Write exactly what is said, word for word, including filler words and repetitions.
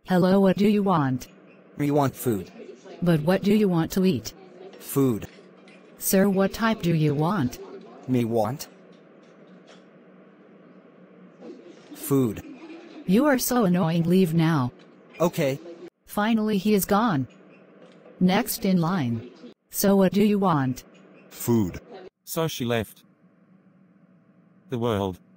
Hello, what do you want? We want food. But what do you want to eat? Food. Sir, what type do you want? Me want. Food. You are so annoying, leave now. Okay. Finally he is gone. Next in line. So what do you want? Food. So she left. The world.